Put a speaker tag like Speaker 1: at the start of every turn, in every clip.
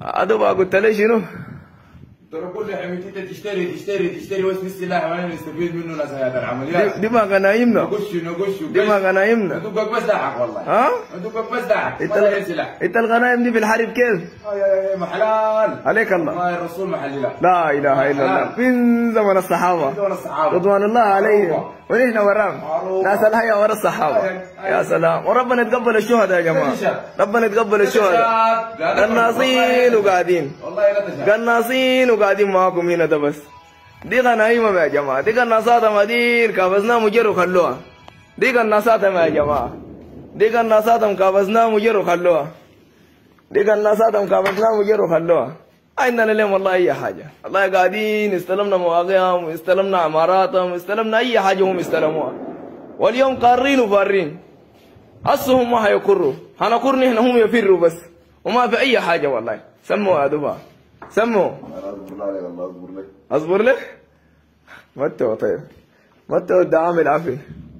Speaker 1: ادوبا قلت لي شنو؟
Speaker 2: ترى كل حميتي تشتري واسم السلاح وانا نستفيد منه ناس هذا العمليات.
Speaker 1: دي ما غنايمنا.
Speaker 2: نقش
Speaker 1: دي ما غنايمنا.
Speaker 2: ندوبك بس داعك والله.
Speaker 1: ها؟
Speaker 2: ندوبك بس داعك.
Speaker 1: انت الغنايم دي في الحرب كيف؟
Speaker 2: محلال.
Speaker 1: عليك الله.
Speaker 2: والله الرسول محللها.
Speaker 1: لا اله الا الله. فين زمن الصحابه. رضوان الله عليهم. ونحن وراهم. ناس الحياه ورا الصحابه. يا سلام، وربنا يتقبل الشهداء يا جماعه. ربنا يتقبل الشهداء. قناصين وقاعدين. والله لا قناصين وقاعدين معاكم هنا ده بس. دي غنايمهم يا جماعه، دي قناصاتهم هذين كابزناهم وجروا خلوها. دي قناصاتهم يا جماعه. دي قناصاتهم كابزناهم وجروا خلوها. دي قناصاتهم كابزناهم وجروا خلوها. عندنا اليوم والله اي حاجه، والله قاعدين استلمنا مواقعهم واستلمنا عماراتهم واستلمنا اي حاجه هم استلموها. واليوم قارين وفارين. اصلهم ما حيقروا، حنقر نحن هم يفروا بس. وما في اي حاجه والله. سموا يا دفا. سموا.
Speaker 2: اصبر عليك الله اصبر لك.
Speaker 1: اصبر لك؟ متى طيب. متى ودي عامل عفن.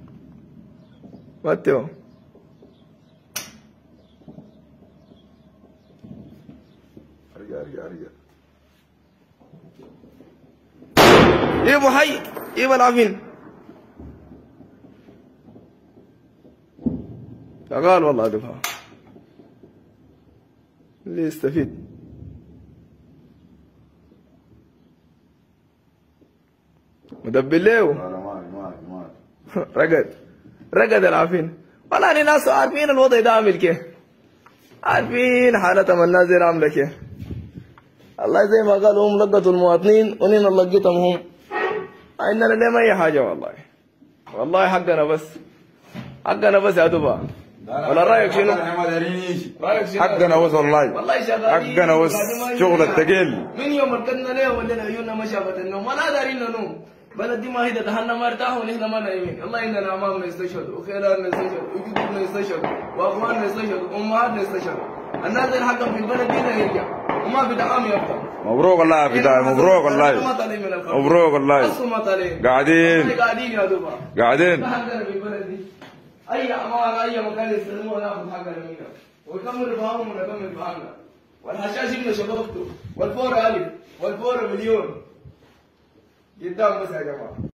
Speaker 1: متى
Speaker 2: ارجع
Speaker 1: ايه ابو حي، ايه العفن. قال والله دفع اللي يستفيد. مدبل له. رقد العافين. والله الناس عارفين الوضع ده عامل كيف، عارفين حالتهم الناس دي عامله كيف. الله زي ما قالوا هم لقطوا المواطنين ونحن لقيتهم هم. عندنا ليه اي حاجه والله. والله حقنا بس، حقنا بس يا دبا. ولا رايك شنو؟ رايك شنو؟
Speaker 2: حقنا وصل والله.
Speaker 1: والله شغالين.
Speaker 2: حقنا وصل شغل الثقيل.
Speaker 1: من يوم ركضنا ليه ولينا عيوننا ما شافت النوم ولا دارين نوم. بلد دي ما هي دهنا ما ارتاحوا ونحن ما نايمين. الله اننا امامنا يستشهدوا وخيرنا يستشهدوا وجدودنا يستشهدوا واخواننا يستشهدوا وامهاتنا يستشهدوا. الناس اللي حقهم في البلد دي يرجع وما في دعام يبقى.
Speaker 2: مبروك والله يا بداية، مبروك والله. مبروك والله. قاعدين
Speaker 1: يا دوبا.
Speaker 2: قاعدين.
Speaker 1: حقنا في البلد دي. اي اعمال اي مكان يستلموه ناخذ حقنا منهم. ونكمل فهمهم ونكمل فهمنا. والحشاش ابن شبابته والفور الف والفور مليون. قدام بس يا جماعه.